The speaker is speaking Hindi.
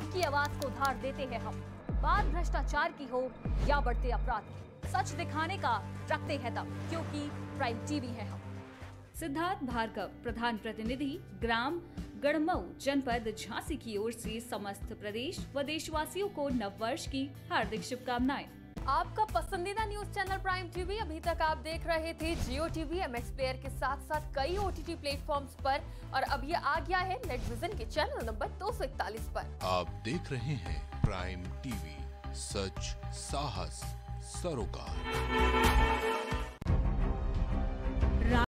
सबकी आवाज को धार देते हैं हम। बात भ्रष्टाचार की हो या बढ़ते अपराध की, सच दिखाने का रखते हैं दम, क्योंकि प्राइम टीवी है हम। सिद्धार्थ भार्गव, प्रधान प्रतिनिधि, ग्राम गढ़मऊ, जनपद झांसी की ओर से समस्त प्रदेश व देशवासियों को नववर्ष की हार्दिक शुभकामनाएं। आपका पसंदीदा न्यूज चैनल प्राइम टीवी। अभी तक आप देख रहे थे जियो टीवी, MX प्लेयर के साथ साथ कई OTT प्लेटफॉर्म्स पर, और अब ये आ गया है नेटविजन के चैनल नंबर 241 पर। आप देख रहे हैं प्राइम टीवी, सच साहस सरोकार।